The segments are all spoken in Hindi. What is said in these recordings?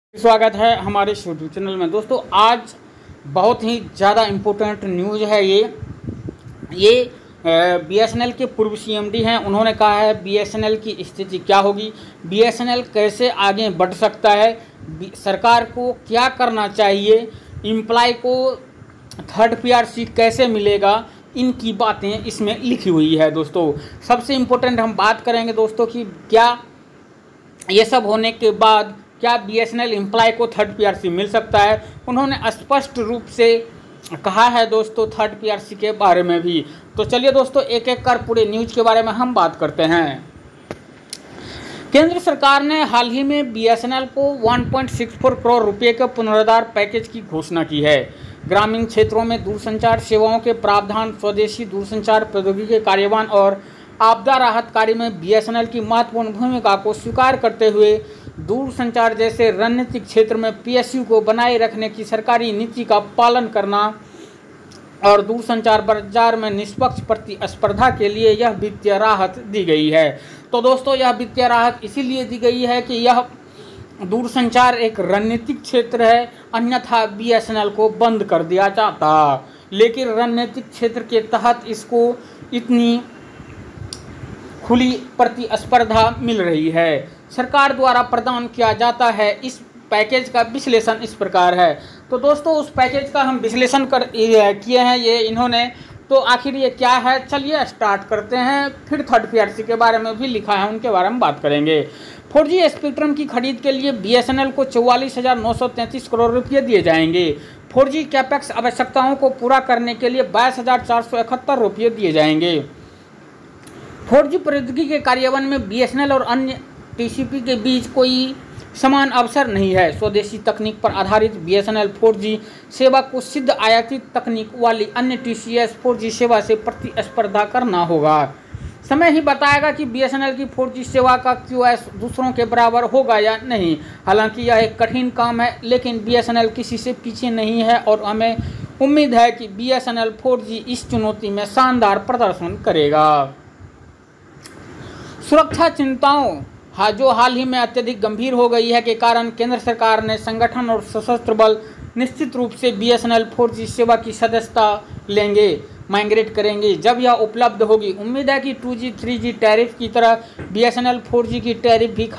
स्वागत है हमारे यूट्यूब चैनल में। दोस्तों आज बहुत ही ज़्यादा इम्पोर्टेंट न्यूज़ है। ये बीएसएनएल के पूर्व सीएमडी हैं, उन्होंने कहा है बीएसएनएल की स्थिति क्या होगी, बीएसएनएल कैसे आगे बढ़ सकता है, सरकार को क्या करना चाहिए, एम्प्लॉय को थर्ड पीआरसी कैसे मिलेगा, इनकी बातें इसमें लिखी हुई है। दोस्तों सबसे इम्पोर्टेंट हम बात करेंगे दोस्तों कि क्या ये सब होने के बाद क्या बीएसएनएल एम्प्लॉय को थर्ड पीआरसी मिल सकता है। उन्होंने स्पष्ट रूप से कहा है दोस्तों थर्ड पीआरसी के बारे में भी। तो चलिए दोस्तों एक एक कर पूरे न्यूज़ के बारे में हम बात करते हैं। केंद्र सरकार ने हाल ही में बीएसएनएल को 1.64 करोड़ रुपये के पुनरुद्धार पैकेज की घोषणा की है। ग्रामीण क्षेत्रों में दूरसंचार सेवाओं के प्रावधान, स्वदेशी दूरसंचार प्रौद्योगिकी कार्यान्वयन और आपदा राहत कार्य में बीएसएनएल की महत्वपूर्ण भूमिका को स्वीकार करते हुए दूरसंचार जैसे रणनीतिक क्षेत्र में पीएसयू को बनाए रखने की सरकारी नीति का पालन करना और दूरसंचार बाजार में निष्पक्ष प्रतिस्पर्धा के लिए यह वित्तीय राहत दी गई है। तो दोस्तों यह वित्तीय राहत इसीलिए दी गई है कि यह दूरसंचार एक रणनीतिक क्षेत्र है, अन्यथा बीएसएनएल को बंद कर दिया जाता। लेकिन रणनीतिक क्षेत्र के तहत इसको इतनी खुली प्रतिस्पर्धा मिल रही है, सरकार द्वारा प्रदान किया जाता है। इस पैकेज का विश्लेषण इस प्रकार है। तो दोस्तों उस पैकेज का हम विश्लेषण किए हैं ये इन्होंने। तो आखिर ये क्या है, चलिए स्टार्ट करते हैं। फिर थर्ड पीआरसी के बारे में भी लिखा है, उनके बारे में बात करेंगे। 4G स्पेक्ट्रम की खरीद के लिए बीएसएनएल को 44,933 करोड़ रुपये दिए जाएंगे। 4G कैपेक्स आवश्यकताओं को पूरा करने के लिए 22,471 रुपये दिए जाएंगे। 4G प्रौद्योगिकी के कार्यान्वयन में बीएसएनएल और अन्य टीसीपी के बीच कोई समान अवसर नहीं है। स्वदेशी तकनीक पर आधारित बीएसएनएल 4G सेवा को सिद्ध आयातित तकनीक वाली अन्य टीसीएस 4G सेवा से प्रतिस्पर्धा करना होगा। समय ही बताएगा कि बीएसएनएल की 4G सेवा का क्यूएस दूसरों के बराबर होगा या नहीं। हालांकि यह एक कठिन काम है, लेकिन बीएसएनएल किसी से पीछे नहीं है और हमें उम्मीद है कि बीएसएनएल 4G इस चुनौती में शानदार प्रदर्शन करेगा। सुरक्षा चिंताओं जो हाल ही में अत्यधिक गंभीर हो गई है के कारण केंद्र सरकार ने संगठन और सशस्त्र बल निश्चित रूप से बीएसएनएल 4G सेवा की सदस्यता लेंगे, माइग्रेट करेंगे जब यह उपलब्ध होगी। उम्मीद है कि 2G 3G टैरिफ की तरह बीएसएनएल 4G की टैरिफ भी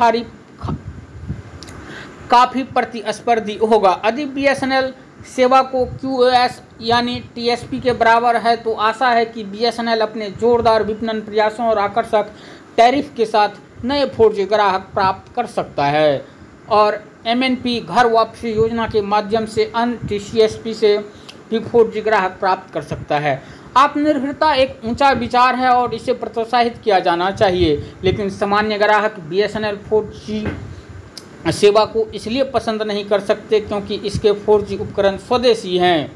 काफ़ी प्रतिस्पर्धी होगा। यदि बीएसएनएल सेवा को क्यूओएस यानी टीएसपी के बराबर है तो आशा है कि बीएसएनएल अपने जोरदार विपणन प्रयासों और आकर्षक टैरिफ के साथ नए 4G ग्राहक प्राप्त कर सकता है और एमएनपी घर वापसी योजना के माध्यम से अन्य टीसीएसपी से भी 4G ग्राहक प्राप्त कर सकता है। आत्मनिर्भरता एक ऊंचा विचार है और इसे प्रोत्साहित किया जाना चाहिए, लेकिन सामान्य ग्राहक बीएसएनएल 4G सेवा को इसलिए पसंद नहीं कर सकते क्योंकि इसके 4G उपकरण स्वदेशी हैं।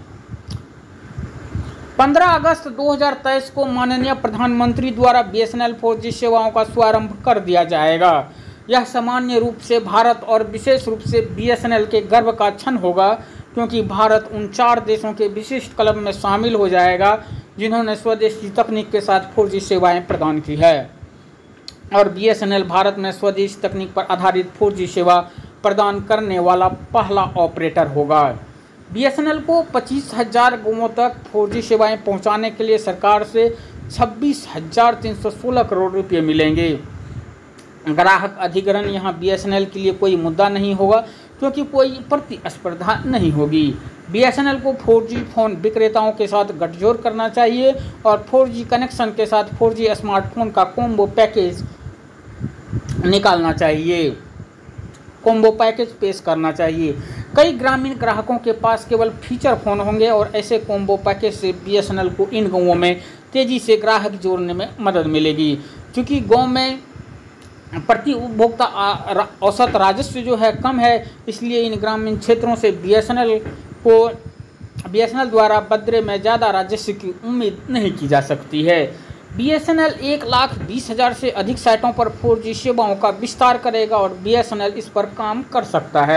15 अगस्त 2023 को माननीय प्रधानमंत्री द्वारा बीएसएनएल 4G सेवाओं का शुभारंभ कर दिया जाएगा। यह सामान्य रूप से भारत और विशेष रूप से बीएसएनएल के गर्व का क्षण होगा, क्योंकि भारत उन 4 देशों के विशिष्ट क्लब में शामिल हो जाएगा जिन्होंने स्वदेशी तकनीक के साथ 4G सेवाएं प्रदान की है और बीएसएनएल भारत में स्वदेशी तकनीक पर आधारित 4G सेवा प्रदान करने वाला पहला ऑपरेटर होगा। बीएसएनएल को 25,000 गांवों तक 4G सेवाएं पहुंचाने के लिए सरकार से 26,316 करोड़ रुपये मिलेंगे। ग्राहक अधिग्रहण यहां बीएसएनएल के लिए कोई मुद्दा नहीं होगा क्योंकि कोई प्रतिस्पर्धा नहीं होगी। बीएसएनएल को 4G फोन विक्रेताओं के साथ गठजोड़ करना चाहिए और 4G कनेक्शन के साथ 4G स्मार्टफोन का कॉम्बो पैकेज निकालना चाहिए, कॉम्बो पैकेज पेश करना चाहिए। कई ग्रामीण ग्राहकों के पास केवल फीचर फोन होंगे और ऐसे कॉम्बो पैकेज से बीएसएनएल को इन गांवों में तेज़ी से ग्राहक जोड़ने में मदद मिलेगी। क्योंकि गांव में प्रति उपभोक्ता औसत राजस्व जो है कम है, इसलिए इन ग्रामीण क्षेत्रों से बीएसएनएल द्वारा बदले में ज़्यादा राजस्व की उम्मीद नहीं की जा सकती है। बीएसएनएल 1,20,000 से अधिक साइटों पर 4G सेवाओं का विस्तार करेगा और बीएसएनएल इस पर काम कर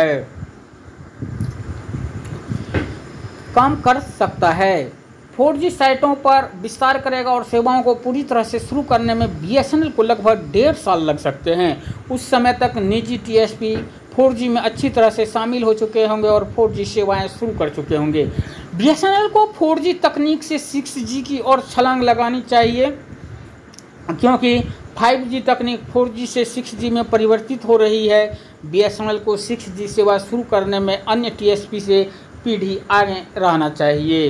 सकता है। 4G साइटों पर विस्तार करेगा और सेवाओं को पूरी तरह से शुरू करने में बीएसएनएल को लगभग 1.5 साल लग सकते हैं। उस समय तक निजी टीएसपी 4G में अच्छी तरह से शामिल हो चुके होंगे और 4G सेवाएं शुरू कर चुके होंगे। BSNL को 4G तकनीक से 6G की ओर छलांग लगानी चाहिए, क्योंकि 5G तकनीक 4G से 6G में परिवर्तित हो रही है। BSNL को 6G सेवा शुरू करने में अन्य TSP से पीढ़ी आगे रहना चाहिए।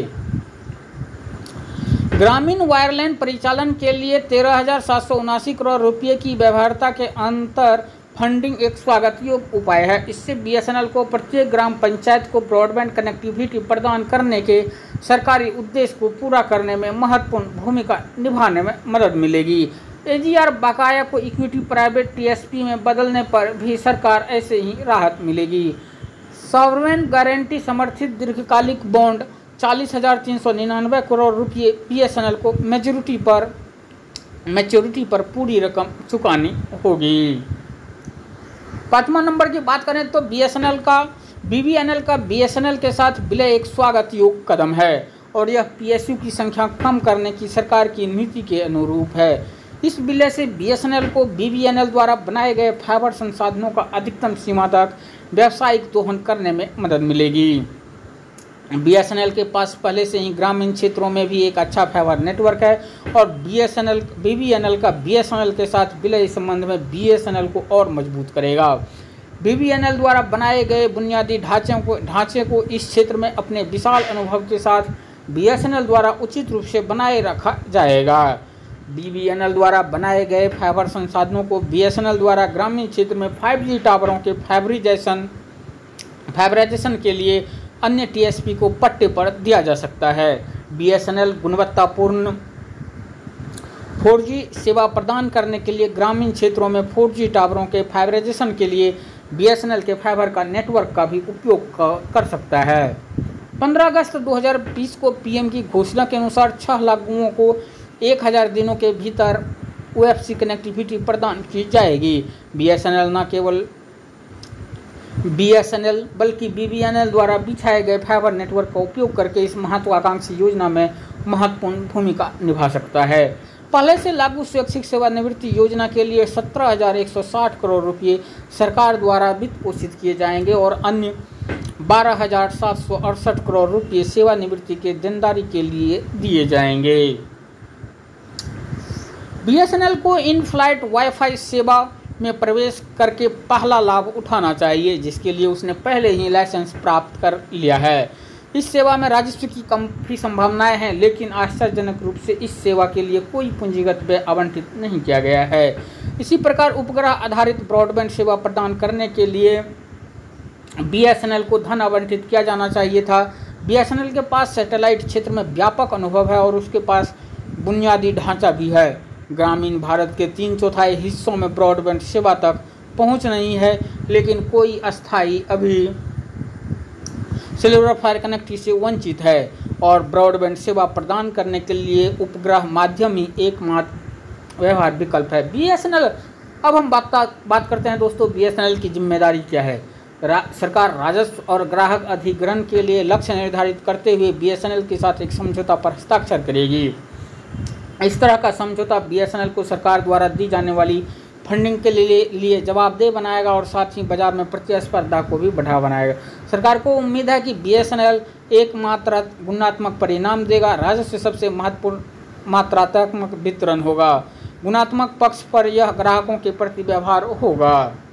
ग्रामीण वायरलाइन परिचालन के लिए 13,779 करोड़ रुपये की व्यवहार्यता के अंतर फंडिंग एक स्वागत योग्य उपाय है। इससे BSNL को प्रत्येक ग्राम पंचायत को ब्रॉडबैंड कनेक्टिविटी प्रदान करने के सरकारी उद्देश्य को पूरा करने में महत्वपूर्ण भूमिका निभाने में मदद मिलेगी। AGR बकाया को इक्विटी प्राइवेट TSP में बदलने पर भी सरकार ऐसे ही राहत मिलेगी। सॉवरेन गारंटी समर्थित दीर्घकालिक बॉन्ड 40,399 करोड़ रुपये BSNL को मैच्योरिटी पर पूरी रकम चुकानी होगी। 5वां नंबर की बात करें तो BSNL का BSNL के साथ विलय एक स्वागत योग्य कदम है और यह PSU की संख्या कम करने की सरकार की नीति के अनुरूप है। इस विलय से BSNL को BBNL द्वारा बनाए गए फाइबर संसाधनों का अधिकतम सीमा तक व्यावसायिक दोहन करने में मदद मिलेगी। BSNL के पास पहले से ही ग्रामीण क्षेत्रों में भी एक अच्छा फाइबर नेटवर्क है और BBNL का BSNL के साथ विलय इस संबंध में BSNL को और मजबूत करेगा। BBNL द्वारा बनाए गए बुनियादी ढांचे को इस क्षेत्र में अपने विशाल अनुभव के साथ BSNL द्वारा उचित रूप से बनाए रखा जाएगा। BBNL द्वारा बनाए गए फाइबर संसाधनों को BSNL द्वारा ग्रामीण क्षेत्र में 5G टावरों के फाइबराइजेशन के लिए अन्य TSP को पट्टे पर दिया जा सकता है। BSNL गुणवत्तापूर्ण 4G सेवा प्रदान करने के लिए ग्रामीण क्षेत्रों में 4G टावरों के फाइबराइजेशन के लिए BSNL के फाइबर का नेटवर्क का भी उपयोग कर सकता है। 15 अगस्त 2020 को PM की घोषणा के अनुसार 6 लाख गाँवों को 1000 दिनों के भीतर OFC कनेक्टिविटी प्रदान की जाएगी। BSNL न केवल BSNL बल्कि BBNL द्वारा बिछाए गए फाइबर नेटवर्क का उपयोग करके इस महत्वाकांक्षी योजना में महत्वपूर्ण भूमिका निभा सकता है। पहले से लागू स्वैच्छिक सेवानिवृत्ति योजना के लिए 17,160 करोड़ रुपये सरकार द्वारा वित्त पोषित किए जाएंगे और अन्य 12,768 करोड़ रुपये सेवानिवृत्ति के देनदारी के लिए दिए जाएंगे। BSNL को इन फ्लाइट वाईफाई सेवा में प्रवेश करके पहला लाभ उठाना चाहिए, जिसके लिए उसने पहले ही लाइसेंस प्राप्त कर लिया है। इस सेवा में राजस्व की काफ़ी संभावनाएं हैं, लेकिन आश्चर्यजनक रूप से इस सेवा के लिए कोई पूंजीगत व्यय आवंटित नहीं किया गया है। इसी प्रकार उपग्रह आधारित ब्रॉडबैंड सेवा प्रदान करने के लिए BSNL को धन आवंटित किया जाना चाहिए था। BSNL के पास सैटेलाइट क्षेत्र में व्यापक अनुभव है और उसके पास बुनियादी ढांचा भी है। ग्रामीण भारत के 3/4 हिस्सों में ब्रॉडबैंड सेवा तक पहुंच नहीं है, लेकिन कोई अस्थायी अभी सेलुलर फायर कनेक्टिविटी से वंचित है और ब्रॉडबैंड सेवा प्रदान करने के लिए उपग्रह माध्यम ही एकमात्र व्यवहार विकल्प है। BSNL, अब हम बात करते हैं दोस्तों BSNL की जिम्मेदारी क्या है। सरकार राजस्व और ग्राहक अधिग्रहण के लिए लक्ष्य निर्धारित करते हुए BSNL के साथ एक समझौता पर हस्ताक्षर करेगी। इस तरह का समझौता BSNL को सरकार द्वारा दी जाने वाली फंडिंग के लिए जवाबदेह बनाएगा और साथ ही बाजार में प्रतिस्पर्धा को भी बढ़ावा बनाएगा। सरकार को उम्मीद है कि BSNL एकमात्र गुणात्मक परिणाम देगा। राजस्व सबसे महत्वपूर्ण मात्रात्मक वितरण होगा। गुणात्मक पक्ष पर यह ग्राहकों के प्रति व्यवहार होगा।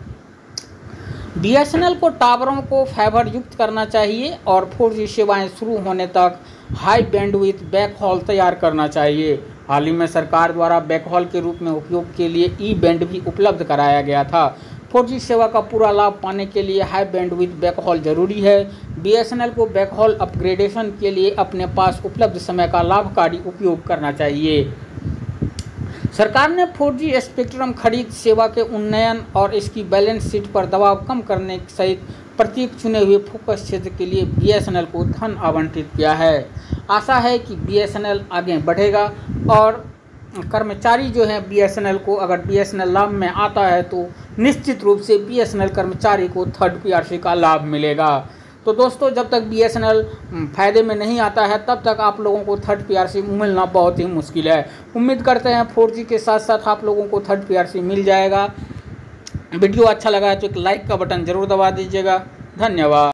BSNL को टावरों को फाइबर युक्त करना चाहिए और 4G सेवाएं शुरू होने तक हाई बैंडविड्थ बैकहॉल तैयार करना चाहिए। हाल ही में सरकार द्वारा बैकहॉल के रूप में उपयोग के लिए E-बैंड भी उपलब्ध कराया गया था। 4G सेवा का पूरा लाभ पाने के लिए हाई बैंडविड्थ बैकहॉल जरूरी है। BSNL को बैकहॉल अपग्रेडेशन के लिए अपने पास उपलब्ध समय का लाभकारी उपयोग करना चाहिए। सरकार ने 4G स्पेक्ट्रम खरीद सेवा के उन्नयन और इसकी बैलेंस शीट पर दबाव कम करने सहित प्रत्येक चुने हुए फोकस क्षेत्र के लिए BSNL को धन आवंटित किया है। आशा है कि BSNL आगे बढ़ेगा और कर्मचारी जो हैं BSNL को, अगर BSNL लाभ में आता है तो निश्चित रूप से BSNL कर्मचारी को 3rd PRC का लाभ मिलेगा। तो दोस्तों, जब तक BSNL फ़ायदे में नहीं आता है तब तक आप लोगों को 3rd PRC मिलना बहुत ही मुश्किल है। उम्मीद करते हैं 4G के साथ साथ आप लोगों को 3rd PRC मिल जाएगा। वीडियो अच्छा लगा है तो एक लाइक का बटन ज़रूर दबा दीजिएगा। धन्यवाद।